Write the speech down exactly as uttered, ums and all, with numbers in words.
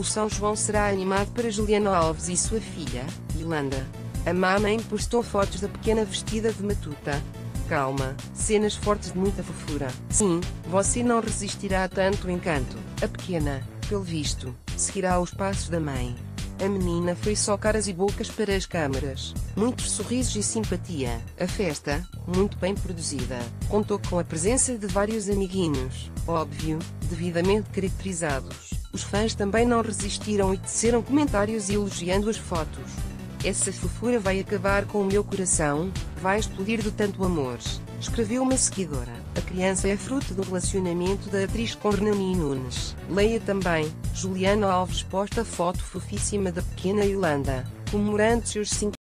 O São João será animado para Juliana Alves e sua filha, Yolanda. A mamãe postou fotos da pequena vestida de matuta. Calma, cenas fortes de muita fofura. Sim, você não resistirá a tanto encanto. A pequena, pelo visto, seguirá os passos da mãe. A menina foi só caras e bocas para as câmaras. Muitos sorrisos e simpatia. A festa, muito bem produzida, contou com a presença de vários amiguinhos, óbvio, devidamente caracterizados. Os fãs também não resistiram e teceram comentários elogiando as fotos. Essa fofura vai acabar com o meu coração, vai explodir de tanto amor, escreveu uma seguidora. A criança é fruto do relacionamento da atriz com Hernani Nunes. Leia também, Juliana Alves posta foto fofíssima da pequena Yolanda, comemorando seus cinco